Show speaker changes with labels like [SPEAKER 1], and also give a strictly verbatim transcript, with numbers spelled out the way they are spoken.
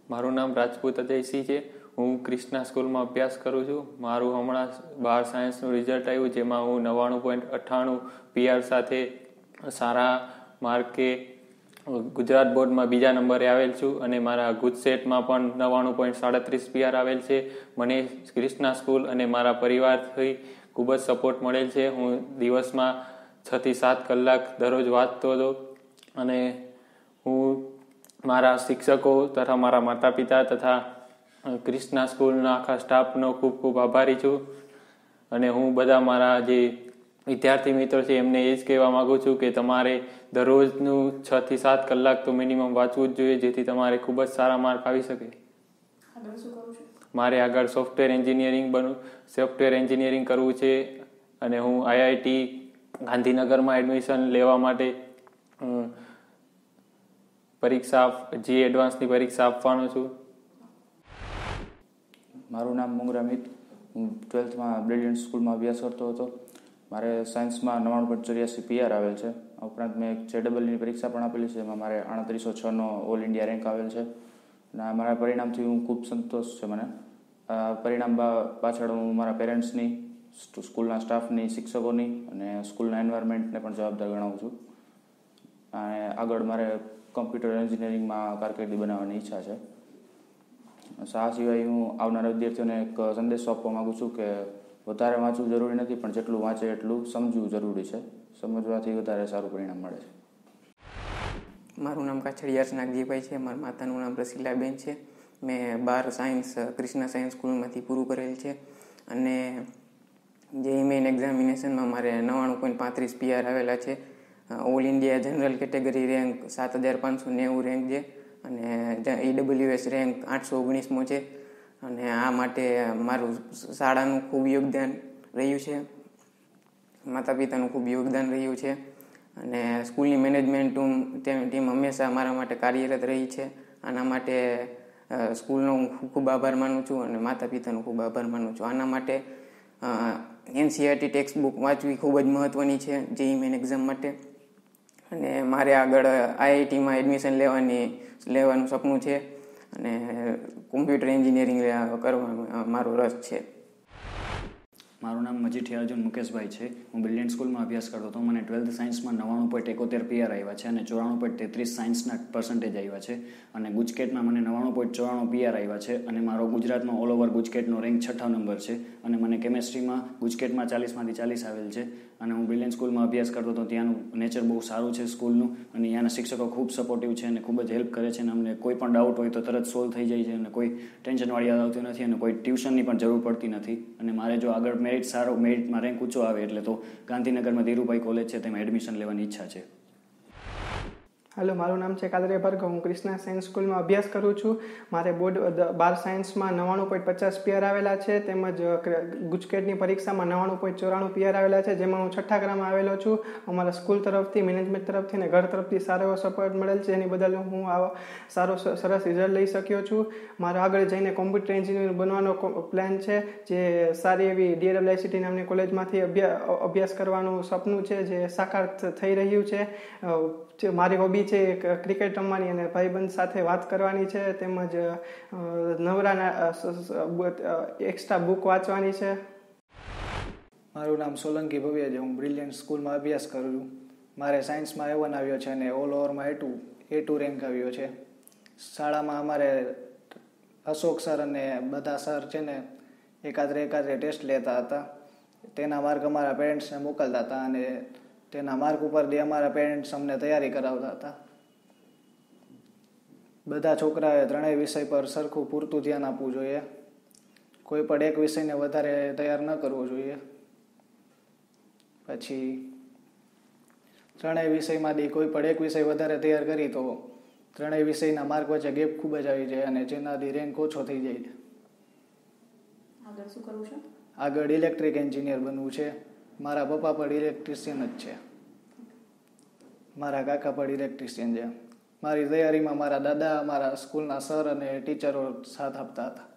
[SPEAKER 1] મારું નામ રાજપૂત અજયસિંહ છે. હું ક્રિષ્ના સ્કૂલમાં અભ્યાસ કરું છું. મારું હમણાં બાર સાયન્સનું રિઝલ્ટ આવ્યું, જેમાં હું નવ્વાણું પોઈન્ટ અઠ્ઠાણું પીઆર સાથે સારા માર્કે ગુજરાત બોર્ડમાં બીજા નંબરે આવેલ છું અને મારા ગુજસેટમાં પણ નવ્વાણું પોઈન્ટ સાડત્રીસ પીઆર આવેલ છે. મને ક્રિષ્ના સ્કૂલ અને મારા પરિવારથી ખૂબ જ સપોર્ટ મળેલ છે. હું દિવસમાં છથી સાત કલાક દરરોજ વાંચતો હતો અને હું મારા શિક્ષકો તથા મારા માતા પિતા તથા ક્રિષ્ના સ્કૂલના આખા સ્ટાફનો ખૂબ ખૂબ આભારી છું. અને હું બધા મારા જે વિદ્યાર્થી મિત્રો છે એમને એ જ કહેવા માગું છું કે તમારે દરરોજનું છ થી સાત કલાક તો મિનિમમ વાંચવું જ જોઈએ, જેથી તમારે ખૂબ જ સારા માર્ક આવી શકે. મારે આગળ સોફ્ટવેર એન્જિનિયરિંગ બનવું સોફ્ટવેર એન્જિનિયરિંગ કરવું છે અને હું આઈઆઈટી ગાંધીનગરમાં એડમિશન લેવા માટે પરીક્ષા જી એડવાન્સની પરીક્ષા આપવાનો છું.
[SPEAKER 2] મારું નામ મુંગરા મિત. હું ટ્વેલ્થમાં બ્રિલિયન્ટ સ્કૂલમાં અભ્યાસ કરતો હતો. મારે સાયન્સમાં નવ્વાણું પોઈન્ટ ચોર્યાસી પીઆર આવેલ છે. આ ઉપરાંત મેં એક જેડબલની પરીક્ષા પણ આપેલી છે, એમાં મારે આડત્રીસો છનો ઓલ ઇન્ડિયા રેન્ક આવેલ છે અને મારા પરિણામથી હું ખૂબ સંતોષ છે મને. આ પરિણામ પાછળ હું મારા પેરેન્ટ્સની, સ્કૂલના સ્ટાફની, શિક્ષકોની અને સ્કૂલના એન્વાયરમેન્ટને પણ જવાબદાર ગણાવું છું. અને આગળ મારે કમ્પ્યુટર એન્જિનિયરિંગમાં કારકિર્દી બનાવવાની ઈચ્છા છે. આ સિવાય હું આવનારા વિદ્યાર્થીઓને એક સંદેશો આપવા માગું છું કે વધારે વાંચવું જરૂરી નથી, પણ જેટલું વાંચે એટલું સમજવું જરૂરી છે. સમજવાથી વધારે સારું પરિણામ મળે છે.
[SPEAKER 3] મારું નામ કાછડિયાર નાગજીભાઈ છે. મારા માતાનું નામ રસીલાબેન છે. મેં બાર સાયન્સ ક્રિષ્ના સાયન્સ સ્કૂલમાંથી પૂરું કરેલ છે અને જે મેઇન એક્ઝામિનેશનમાં મારે નવ્વાણું પોઈન્ટ પાંત્રીસ પીઆર આવેલા છે. All India general category rank સાત હજાર પાંચસો નેવું રેન્ક છે અને ઈડબ્લ્યુએસ રેન્ક આઠસો ઓગણીસમો છે. અને આ માટે મારું શાળાનું ખૂબ યોગદાન રહ્યું છે, માતા પિતાનું ખૂબ યોગદાન રહ્યું છે અને સ્કૂલની મેનેજમેન્ટ ટીમ હંમેશા મારા માટે કાર્યરત રહી છે. આના માટે સ્કૂલનો હું ખૂબ ખૂબ આભાર માનું છું અને માતા પિતાનો ખૂબ આભાર માનું છું. આના માટે એનસીઈઆરટી ટેક્સ્ટ બુક વાંચવી ખૂબ જ મહત્ત્વની છે જેઈ મેન એક્ઝામ માટે. અને મારે આગળ આઈઆઈટીમાં એડમિશન લેવાની લેવાનું સપનું છે અને કોમ્પ્યુટર એન્જિનિયરિંગ કરવામાં મારો રસ છે.
[SPEAKER 4] મારું નામ મજીઠિયા અર્જુન મુકેશભાઈ છે. હું બ્રિલિયન્ટ સ્કૂલમાં અભ્યાસ કરતો હતો. મને ટ્વેલ્થ સાયન્સમાં નવ્વાણું પોઈન્ટ એકોતેર પીઆર આવ્યા છે અને ચોરાણું પોઈન્ટ તેત્રીસ સાયન્સના પર્સન્ટેજ આવ્યા છે અને ગુજકેટમાં મને નવ્વાણું પોઈન્ટ ચોરાણું પીઆર આવ્યા છે અને મારો ગુજરાતનો ઓલ ઓવર ગુજકેટનો રેન્ક છઠ્ઠો નંબર છે અને મને કેમેસ્ટ્રીમાં ગુજકેટમાં ચાલીસમાંથી ચાલીસ આવેલ છે. અને હું બ્રિલિયન્ટ સ્કૂલમાં અભ્યાસ કરતો હતો. ત્યાંનું નેચર બહુ સારું છે સ્કૂલનું અને ત્યાંના શિક્ષકો ખૂબ સપોર્ટિવ છે અને ખૂબ જ હેલ્પ કરે છે અને અમને કોઈ પણ ડાઉટ હોય તો તરત સોલ્વ થઈ જાય છે અને કોઈ ટેન્શનવાળી આવતી નથી અને કોઈ ટ્યુશનની પણ જરૂર પડતી નથી. અને મારે જો આગળ મેરિટ સારો મેરિટમાં રેન્ક ઊંચો આવે એટલે તો ગાંધીનગરમાં ધીરુભાઈ કોલેજ છે તેમાં એડમિશન લેવાની ઈચ્છા છે.
[SPEAKER 5] હેલો, મારું નામ છે કાદરિયા ભાર્ગવ. હું ક્રિષ્ના સાયન્સ સ્કૂલમાં અભ્યાસ કરું છું. મારે બોર્ડ બાર સાયન્સમાં નવ્વાણું પોઈન્ટ પચાસ પીઆર આવેલા છે, તેમજ ગુજકેટની પરીક્ષામાં નવ્વાણું પોઈન્ટ ચોરાણું પીઆર આવેલા છે, જેમાં હું છઠ્ઠા ક્રમમાં આવેલો છું. અમારા સ્કૂલ તરફથી, મેનેજમેન્ટ તરફથી અને ઘર તરફથી સારો એવો સપોર્ટ મળેલ છે, એની બદલ હું આવો સારો સરસ રિઝલ્ટ લઈ શક્યો છું. મારે આગળ જઈને કોમ્પ્યુટર એન્જિનિયર બનવાનો પ્લાન છે, જે સારી એવી ડીએડબ્લ્યુઆઈસીટી નામની કોલેજમાંથી અભ્યાસ કરવાનું સપનું છે, જે સાકાર થઈ રહ્યું છે. મારી હોબી છે ક્રિકેટ રમવાની અને ભાઈબંધ સાથે વાત કરવાની છે, તેમજ નવરાના એક્સ્ટ્રા બુક વાંચવાની છે.
[SPEAKER 6] મારું નામ સોલંકી ભવ્ય છે. હું બ્રિલિયન્ટ સ્કૂલમાં અભ્યાસ કરું છું. મારે સાયન્સમાં એ વન આવ્યો છે અને ઓલ ઓવરમાં A two A two rank આવ્યો છે. શાળામાં અમારે અશોક સર અને બધા સર છે ને એકાદરે એકાદરે ટેસ્ટ લેતા હતા. તેના માર્ક અમારા પેરેન્ટ્સને મોકલતા હતા અને તેના માર્ક ઉપરથી અમારા પેરેન્ટ્સ અમને તૈયારી કરાવતા હતા. બધા છોકરાએ ત્રણેય વિષય પર સરખું પૂરતું ધ્યાન આપવું જોઈએ. કોઈ પણ એક વિષયને વધારે તૈયાર ન કરવો જોઈએ. પછી ત્રણેય વિષયમાંથી કોઈ પણ એક વિષય વધારે તૈયાર કરી તો ત્રણેય વિષયના માર્ક વચ્ચે ગેપ ખૂબ જ આવી જાય અને જેનાથી રેન્ક ઓછો થઈ જાય.
[SPEAKER 7] આગળ શું કરવું છે?
[SPEAKER 6] આગળ ઇલેક્ટ્રિક એન્જિનિયર બનવું છે. મારા પપ્પા પણ ઇલેક્ટ્રિશિયન જ છે. મારા કાકા પણ ઇલેક્ટ્રિશિયન છે. મારી તૈયારીમાં મારા દાદા, મારા સ્કૂલના સર અને ટીચરો સાથ આપતા હતા.